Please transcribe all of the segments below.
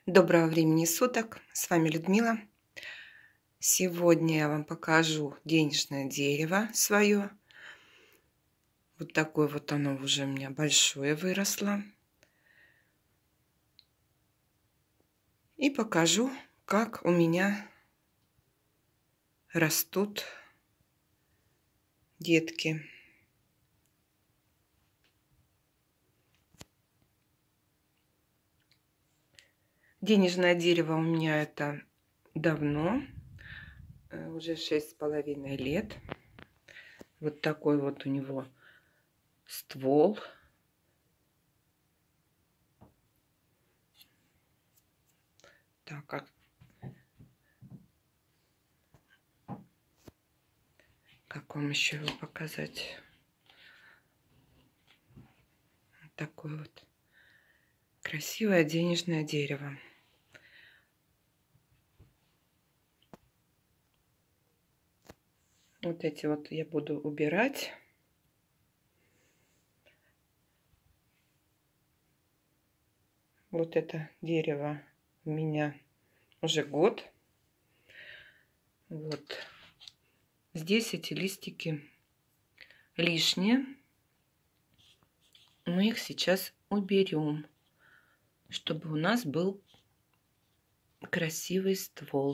Доброго времени суток, с вами Людмила. Сегодня я вам покажу денежное дерево свое. Вот такое вот оно уже у меня большое выросло. И покажу, как у меня растут детки. Денежное дерево у меня это давно, уже 6,5 лет. Вот такой вот у него ствол. Так, как вам еще его показать? Вот такое вот красивое денежное дерево. Вот эти вот я буду убирать. Вот это дерево у меня уже год. Вот. Здесь эти листики лишние. Мы их сейчас уберем, чтобы у нас был красивый ствол.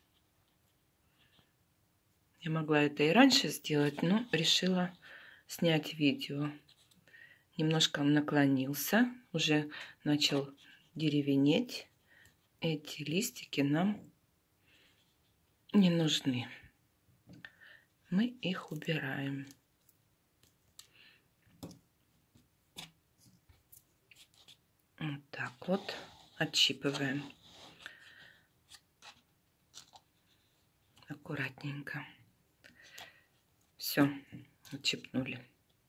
Я могла это и раньше сделать, но решила снять видео. Немножко он наклонился, уже начал деревенеть. Эти листики нам не нужны. Мы их убираем. Вот так вот отщипываем. Аккуратненько. Все, отщипнули.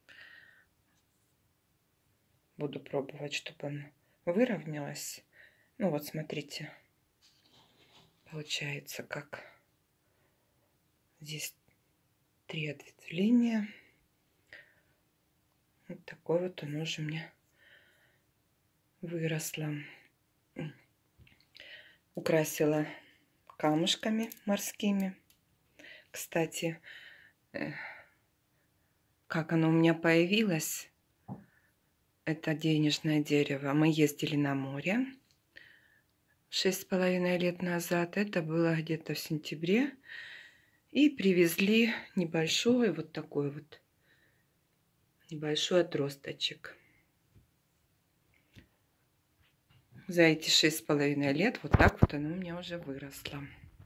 Буду пробовать, чтобы она выровнялась. Ну вот, смотрите. Получается, как здесь 3 ответвления. Вот такой вот он уже у меня выросла. Украсила камушками морскими. Кстати, как оно у меня появилось, это денежное дерево. Мы ездили на море 6,5 лет назад. Это было где-то в сентябре. И привезли небольшой вот такой вот небольшой отросточек. За эти 6,5 лет вот так вот оно у меня уже выросло.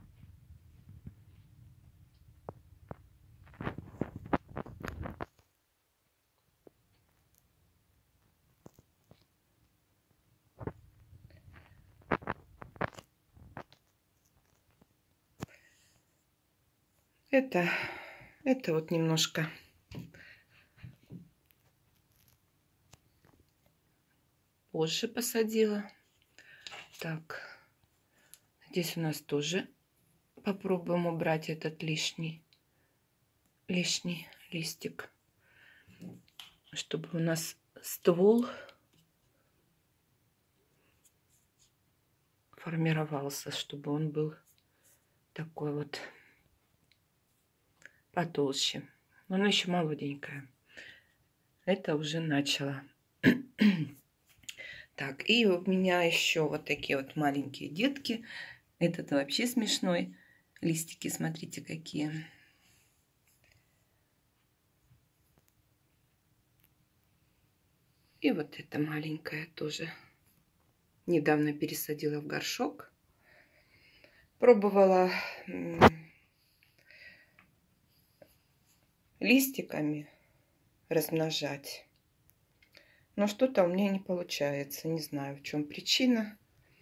Это вот немножко позже посадила. Так, здесь у нас тоже попробуем убрать этот лишний листик, чтобы у нас ствол формировался, чтобы он был такой вот потолще. Но она еще молоденькая. Это уже начало. Так, и у меня еще вот такие вот маленькие детки. Этот вообще смешной. Листики, смотрите, какие. И вот эта маленькая тоже. Недавно пересадила в горшок. Пробовала листиками размножать. Но что-то у меня не получается. Не знаю, в чем причина.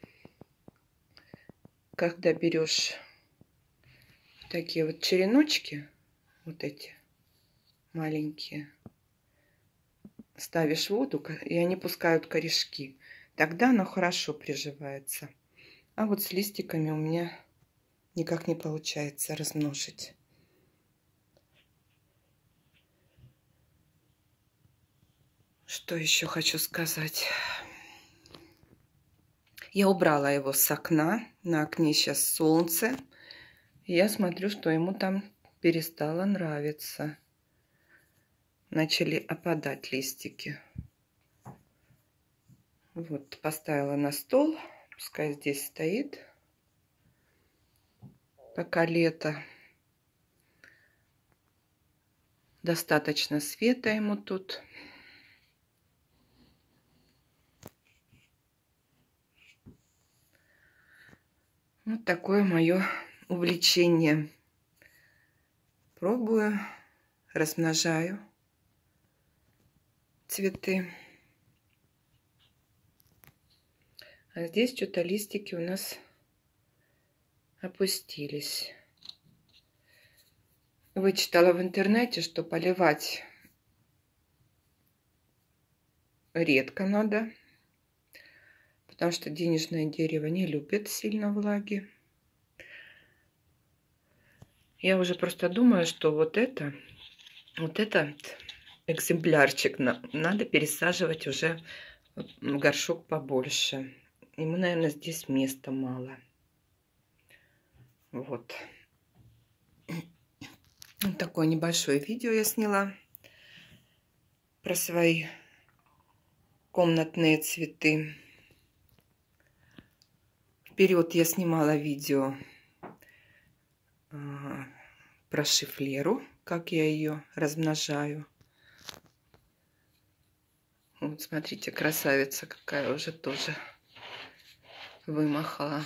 Когда берешь такие вот череночки, вот эти маленькие, ставишь в воду, и они пускают корешки. Тогда оно хорошо приживается. А вот с листиками у меня никак не получается размножить. Что еще хочу сказать? Я убрала его с окна. На окне сейчас солнце. И я смотрю, что ему там перестало нравиться. Начали опадать листики. Вот, поставила на стол. Пускай здесь стоит. Пока лето. Достаточно света ему тут. Вот такое мое увлечение. Пробую, размножаю цветы. А здесь что-то листики у нас опустились. Вычитала в интернете, что поливать редко надо, потому что денежное дерево не любит сильно влаги. Я уже просто думаю, что вот этот экземплярчик надо пересаживать уже в горшок побольше. Ему, наверное, здесь места мало. Вот. Вот такое небольшое видео я сняла про свои комнатные цветы. Вперед я снимала видео про шифлеру, как я ее размножаю. Вот смотрите, красавица какая уже тоже вымахала.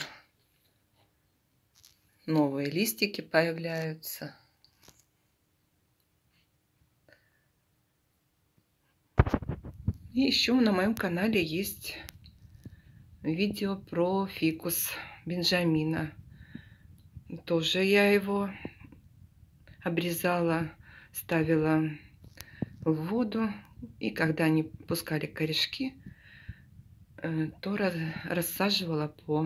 Новые листики появляются. И еще на моем канале есть видео про фикус Бенджамина. Тоже я его обрезала, ставила в воду. И когда они пускали корешки, то рассаживала по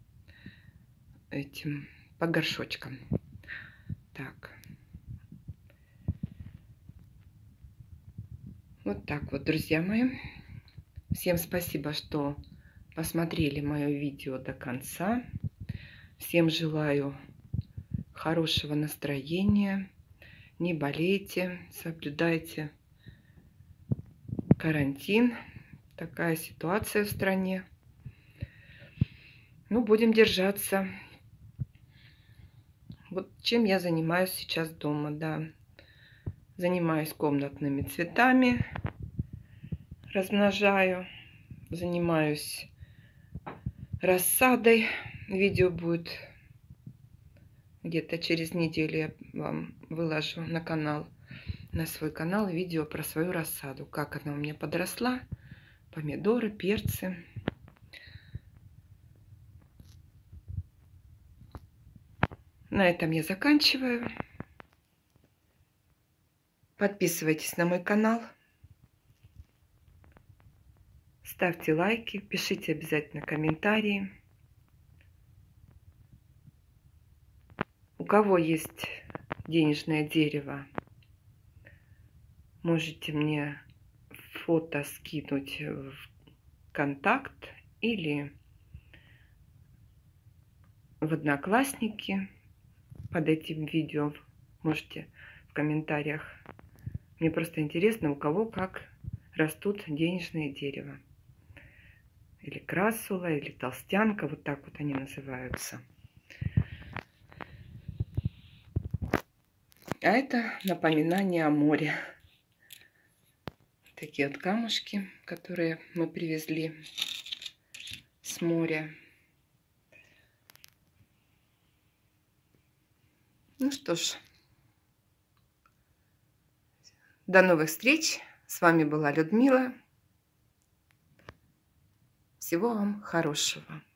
горшочкам. Так. Вот так вот, друзья мои. Всем спасибо, что посмотрели мое видео до конца. Всем желаю хорошего настроения. Не болейте, соблюдайте карантин. Такая ситуация в стране. Ну, будем держаться. Вот чем я занимаюсь сейчас дома, да. Занимаюсь комнатными цветами, размножаю, занимаюсь рассадой. Видео будет где-то через неделю, я вам выложу на канал, на свой канал видео про свою рассаду, как она у меня подросла, помидоры, перцы. На этом я заканчиваю. Подписывайтесь на мой канал. Ставьте лайки, пишите обязательно комментарии. У кого есть денежное дерево, можете мне фото скинуть в контакт или в Одноклассники. Под этим видео можете в комментариях. Мне просто интересно, у кого как растут денежные дерева. Или красула, или толстянка. Вот так вот они называются. А это напоминание о море. Такие вот камушки, которые мы привезли с моря. Ну что ж, до новых встреч. С вами была Людмила. Всего вам хорошего.